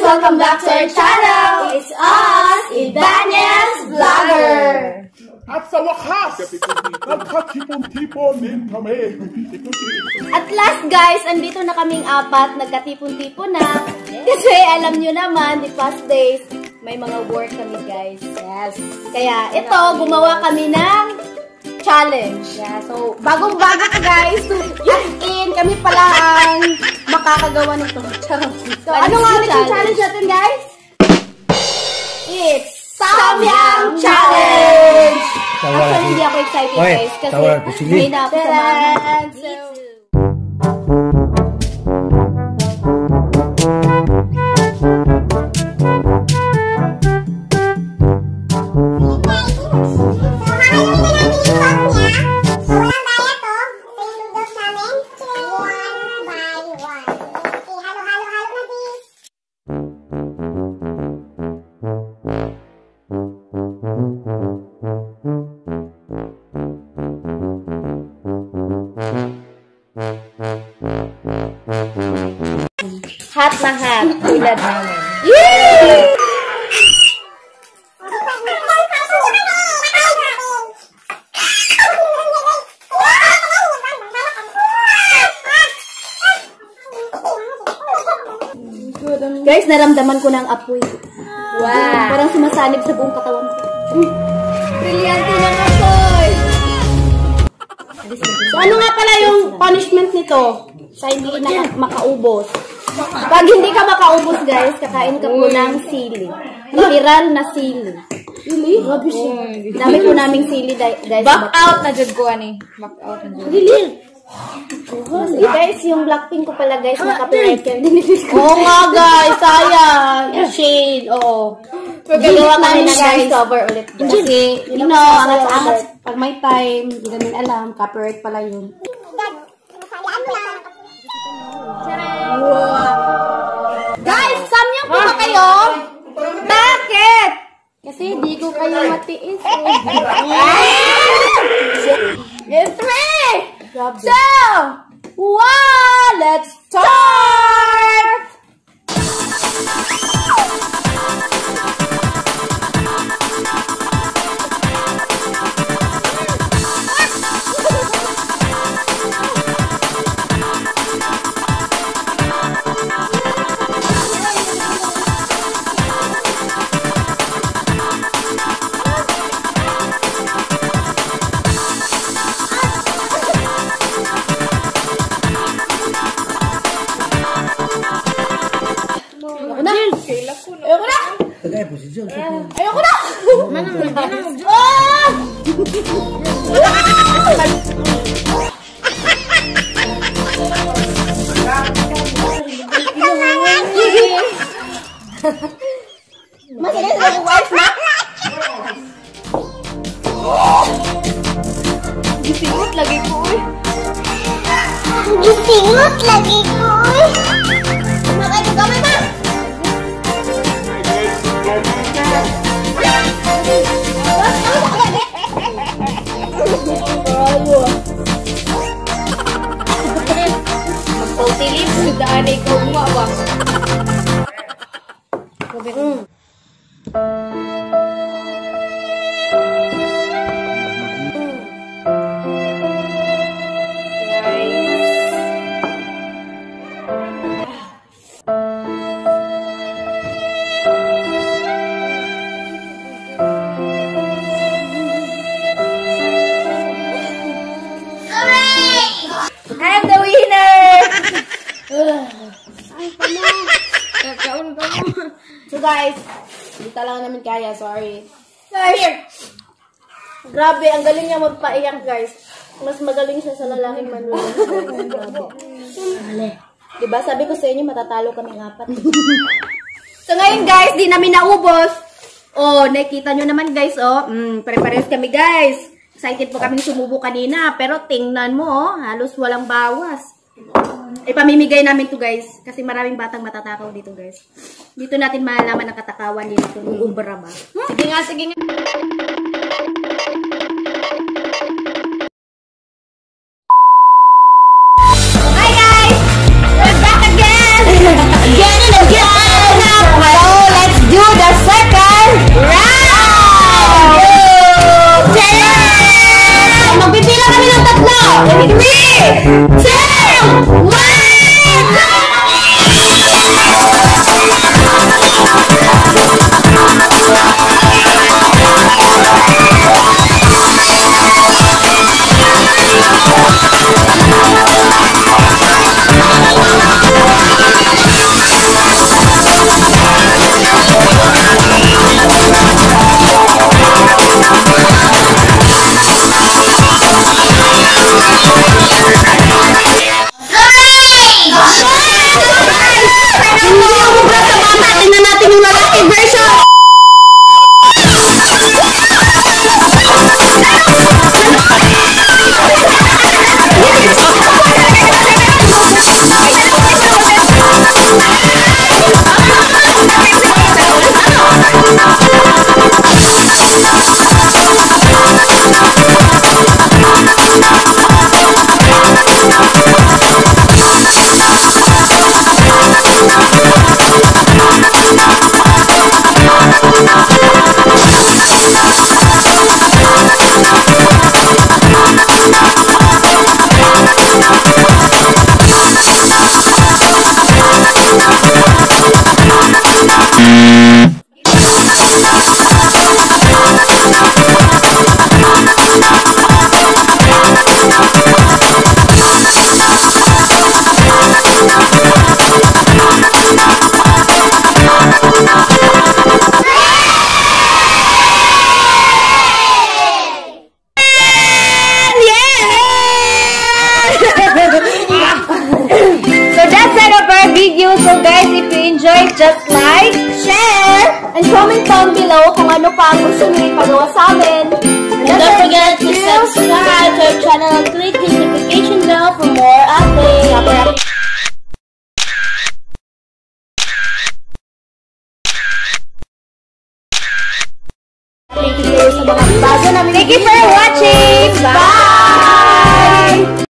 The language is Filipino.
welcome back to our channel! It's us, Ibanez Vlogger! At sa wakas, nagkatipon-tipon din kami. At last guys, andito na kaming apat, nagkatipon-tipon na. Kasi alam nyo naman, the past days, may mga work kami guys. Yes. Kaya ito, gumawa kami ng challenge. Yeah, so, bagong-bago to guys. As in, kami pala ang makakagawa nito. So, ano nga ulit yung challenge natin guys? It's Samyang Challenge! Actually, hindi ako excited guys. Kasi may na ako sa mga. Hat na hat. Tulad namin. Yay! Guys, naramdaman ko ng apoy. Wow! Parang sumasanib sa buong katawan ko. Brilyante ng apoy! So, ano nga pala yung punishment nito? Sa hindi na makaubos. Pag hindi ka makaubos, guys, kakain ka po ng sili. Literal na sili. Really? Grabe siya. Dami po naming sili, guys. Back out na dyan ko, ani. Back out na dyan. Really? Guys, yung Blackpink ko pala, guys, naka-copyright kayo. Oo nga, guys. Sayang. Shade. Oo. Gagawa kami na, guys, cover ulit. Kasi, you know, angat-angat. Pag may time, hindi namin alam, copyright pala yun. Wow. Guys, samyang po ba kayo? Bakit? Kasi di ko kayo matiis. In 3, 2, 1, let's start! Ayoko na! Masakit na yung wife na? Gisingot lagi ko eh. Gisingot lagi ko eh. Makay ko kami ba? Magpautilip, sudaan ikaw umawa. I'm the winner! Ay, kakaon ka mo. So guys, hindi talaga namin kaya, sorry. Here! Grabe, ang galing niya magpaiyak guys. Mas magaling siya sa lalaking manulang. Diba, sabi ko sa inyo, matatalo kaming apat. So ngayon guys, di namin naubos. Oh, nakita nyo naman guys, oh. Pare-pares kami guys. Excited po kami sumubo kanina. Pero tingnan mo, oh, halos walang bawas. Ipamimigay namin to guys. Kasi maraming batang matatakaw dito guys. Dito natin malalaman ang katakawan nila kung ubra ba. Sige nga, sige nga. Hi guys! We're back again! Again and again! yung lalaki version. So guys, if you enjoyed, just like, share, and comment down below kung ano pa ang gusto nyo ipagawa sa amin. And don't forget to subscribe to our channel and click the notification bell for more updates. Thank you for watching. Bye!